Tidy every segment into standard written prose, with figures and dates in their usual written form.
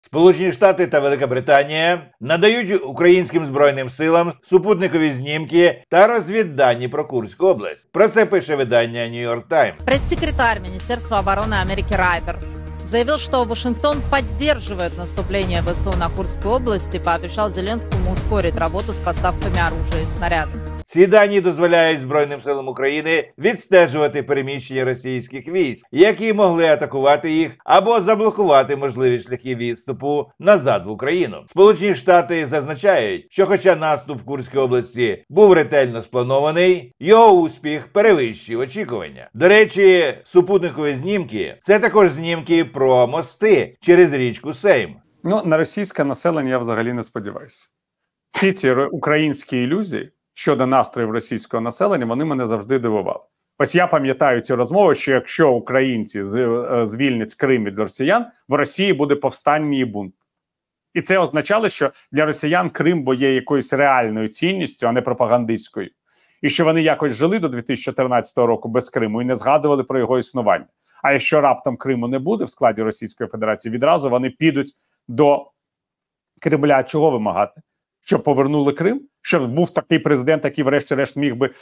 Сполучені Штати та Велика Британія надають українським збройним силам супутникові знімки та розвіддані про Курську область. Про це пише видання New York Times. Пресс-секретарь Министерства обороны Америки Райдер заявил, что Вашингтон поддерживает наступление ВСУ на Курскую область и пообещал Зеленскому ускорить работу с поставками оружия и снарядов. Ці дані дозволяють Збройним силам України відстежувати переміщення російських військ, які могли атакувати їх або заблокувати можливі шляхи відступу назад в Україну. Сполучені Штати зазначають, що хоча наступ в Курській області був ретельно спланований, його успіх перевищив очікування. До речі, супутникові знімки – це також знімки про мости через річку Сейм. Ну, на російське населення я взагалі не сподіваюся. Всі ці українські ілюзії щодо настроїв російського населення, вони мене завжди дивували. Ось я пам'ятаю ці розмови, що якщо українці звільнять Крим від росіян, в Росії буде повстання і бунт. І це означало, що для росіян Крим є якоюсь реальною цінністю, а не пропагандистською. І що вони якось жили до 2014 року без Криму і не згадували про його існування. А якщо раптом Криму не буде в складі Російської Федерації, відразу вони підуть до Кремля. Чого вимагати? Щоб повернули Крим? Щоб був такий президент, який врешті-решт міг би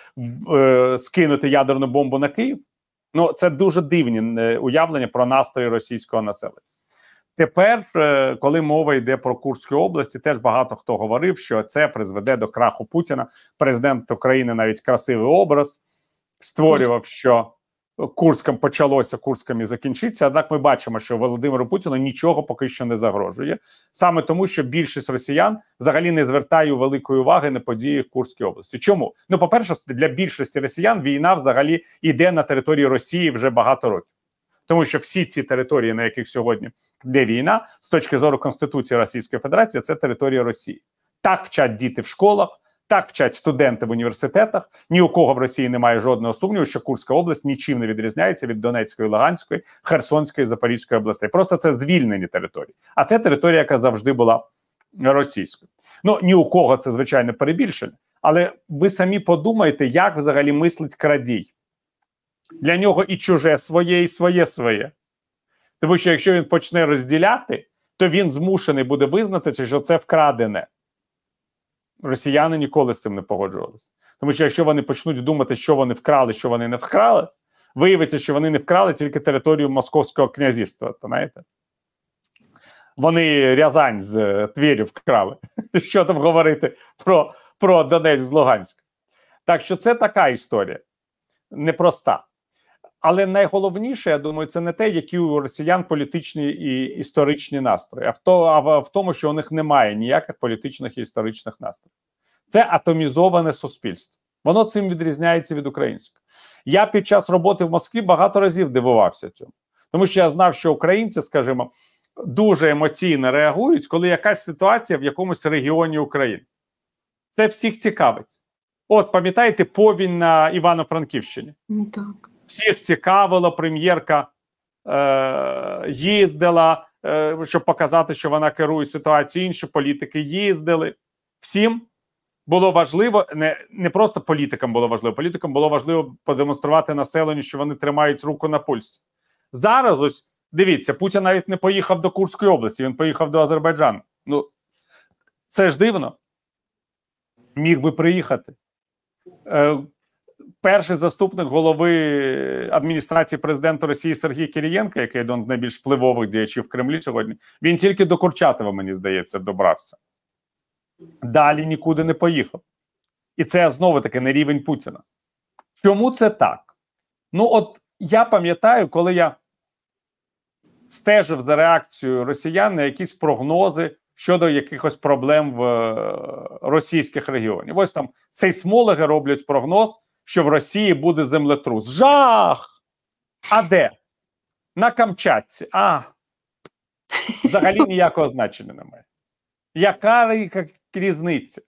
скинути ядерну бомбу на Київ? Ну, це дуже дивні уявлення про настрої російського населення. Тепер, коли мова йде про Курську область, теж багато хто говорив, що це призведе до краху Путіна. Президент України навіть красивий образ створював, що Курськом почалося, Курськом і закінчиться. Однак ми бачимо, що Володимиру Путіну нічого поки що не загрожує. Саме тому, що більшість росіян взагалі не звертає великої уваги на події в Курській області. Чому? Ну, по-перше, для більшості росіян війна взагалі йде на території Росії вже багато років. Тому що всі ці території, на яких сьогодні йде війна, з точки зору Конституції Російської Федерації, це територія Росії. Так вчать діти в школах, так вчать студенти в університетах. Ні у кого в Росії немає жодного сумніву, що Курська область нічим не відрізняється від Донецької, Луганської, Херсонської, Запорізької областей. Просто це звільнені території. А це територія, яка завжди була російською. Ну, ні у кого це, звичайно, перебільшення. Але ви самі подумайте, як взагалі мислить крадій. Для нього і чуже своє, і своє. Тому що якщо він почне розділяти, то він змушений буде визнати, що це вкрадене. Росіяни ніколи з цим не погоджувалися. Тому що якщо вони почнуть думати, що вони вкрали, що вони не вкрали, виявиться, що вони не вкрали тільки територію Московського князівства, знаєте? Вони Рязань з Твері вкрали. Що там говорити про Донець з Луганська. Так що це така історія. Непроста. Але найголовніше, я думаю, це не те, які у росіян політичні і історичні настрої, а в тому, що у них немає ніяких політичних і історичних настроїв. Це атомізоване суспільство. Воно цим відрізняється від українського. Я під час роботи в Москві багато разів дивувався цьому. Тому що я знав, що українці, скажімо, дуже емоційно реагують, коли якась ситуація в якомусь регіоні України. Це всіх цікавить. От, пам'ятаєте, повінь на Івано-Франківщині? Так. Всіх цікавило, прем'єрка їздила, щоб показати, що вона керує ситуацією, інші політики їздили. Всім було важливо, не просто політикам було важливо продемонструвати населенню, що вони тримають руку на пульсі. Зараз ось, дивіться, Путін навіть не поїхав до Курської області, він поїхав до Азербайджану. Ну, це ж дивно. Міг би приїхати. Перший заступник голови адміністрації президента Росії Сергій Кирієнко, який один з найбільш впливових діячів в Кремлі сьогодні, він тільки до Курчатова, мені здається, добрався. Далі нікуди не поїхав. І це знову-таки не рівень Путіна. Чому це так? Ну от я пам'ятаю, коли я стежив за реакцією росіян на якісь прогнози щодо якихось проблем в російських регіонів. Ось там сейсмологи роблять прогноз, що в Росії буде землетрус. Жах! А де? На Камчатці. Взагалі ніякого значення немає. Яка різниця?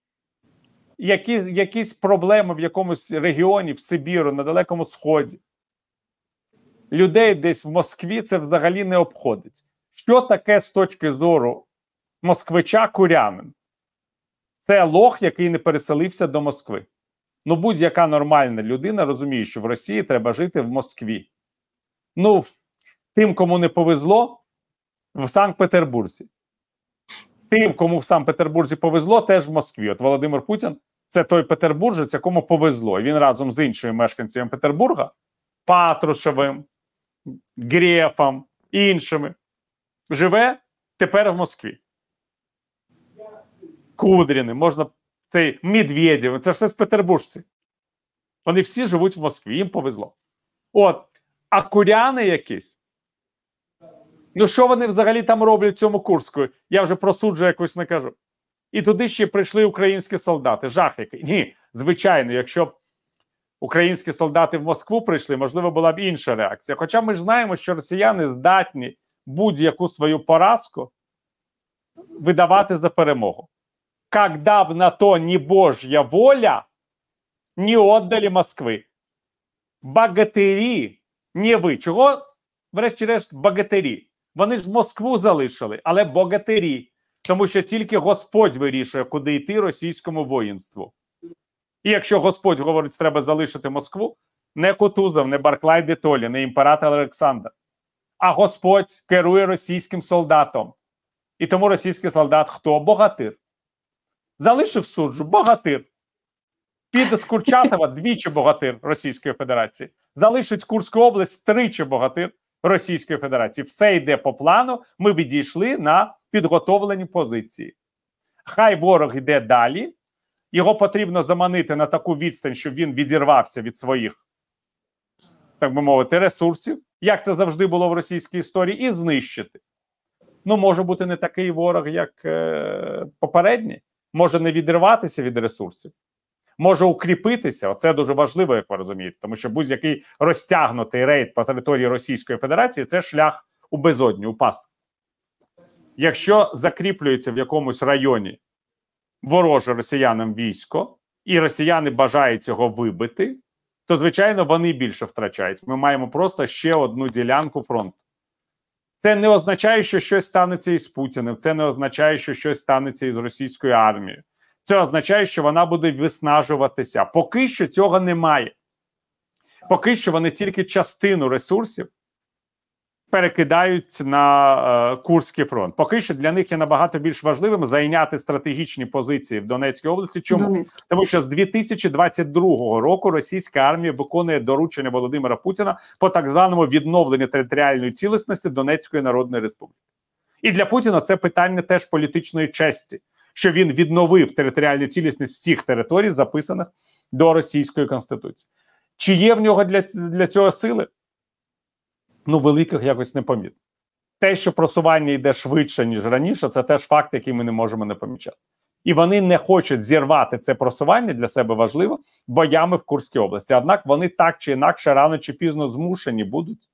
Якісь проблеми в якомусь регіоні, в Сибіру, на Далекому Сході. Людей десь в Москві це взагалі не обходить. Що таке з точки зору москвича курянин? Це лох, який не переселився до Москви. Ну, будь-яка нормальна людина розуміє, що в Росії треба жити в Москві. Ну, тим, кому не повезло, в Санкт-Петербурзі. Тим, кому в Санкт-Петербурзі повезло, теж в Москві. От Володимир Путін – це той петербуржець, якому повезло. І він разом з іншими мешканцями Петербурга, Патрушевим, Грефом, іншими, живе тепер в Москві. Кудріним, можна, цей Медведєв, це все з петербуржці. Вони всі живуть в Москві, їм повезло. От, а куряни якісь, ну що вони взагалі там роблять в цьому Курську? Я вже про суджу якось не кажу. І туди ще прийшли українські солдати. Жах який. Ні, звичайно, якщо б українські солдати в Москву прийшли, можливо, була б інша реакція. Хоча ми ж знаємо, що росіяни здатні будь-яку свою поразку видавати за перемогу. Когда б на то не Божья воля, не отдали Москви. Богатирі, не ви. Чого, врешті-решт, богатирі? Вони ж Москву залишили, але богатирі. Тому що тільки Господь вирішує, куди йти російському воїнству. І якщо Господь говорить, треба залишити Москву, не Кутузов, не Барклай де Толі, не імператор Олександр, а Господь керує російським солдатом. І тому російський солдат хто? Богатир. Залишив суджу – богатир. Піде з Курчатова – двічі богатир Російської Федерації. Залишить Курську область – тричі богатир Російської Федерації. Все йде по плану, ми відійшли на підготовлені позиції. Хай ворог йде далі, його потрібно заманити на таку відстань, щоб він відірвався від своїх, так би мовити, ресурсів, як це завжди було в російській історії, і знищити. Ну, може бути не такий ворог, як попередній, може не відриватися від ресурсів, може укріпитися, оце дуже важливо, як ви розумієте, тому що будь-який розтягнутий рейд по території Російської Федерації – це шлях у безодню, у пастку. Якщо закріплюється в якомусь районі вороже росіянам військо, і росіяни бажають цього вибити, то, звичайно, вони більше втрачають. Ми маємо просто ще одну ділянку фронту. Це не означає, що щось станеться із Путіним, це не означає, що щось станеться із російською армією. Це означає, що вона буде виснажуватися. Поки що цього немає. Поки що вони тільки частину ресурсів перекидають на Курський фронт. Поки що для них є набагато більш важливим зайняти стратегічні позиції в Донецькій області. Чому? Тому що з 2022 року російська армія виконує доручення Володимира Путіна по так званому відновленню територіальної цілісності Донецької Народної Республіки. І для Путіна це питання теж політичної честі, що він відновив територіальну цілісність всіх територій, записаних до Російської Конституції. Чи є в нього для цього сили? Ну, великих якось не помітно. Те, що просування йде швидше, ніж раніше, це теж факт, який ми не можемо не помічати. І вони не хочуть зірвати це просування, для себе важливо, боями в Курській області. Однак вони так чи інакше, рано чи пізно змушені будуть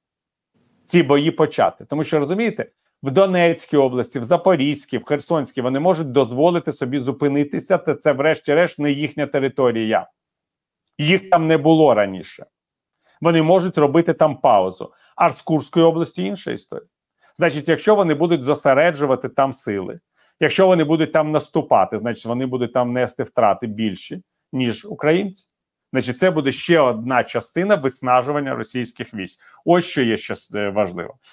ці бої почати. Тому що, розумієте, в Донецькій області, в Запорізькій, в Херсонській вони можуть дозволити собі зупинитися, та це врешті-решт не їхня територія. Їх там не було раніше. Вони можуть робити там паузу. А з Курської області інша історія. Значить, якщо вони будуть зосереджувати там сили, якщо вони будуть там наступати, значить вони будуть там нести втрати більші, ніж українці. Значить, це буде ще одна частина виснажування російських військ. Ось що є ще важливо.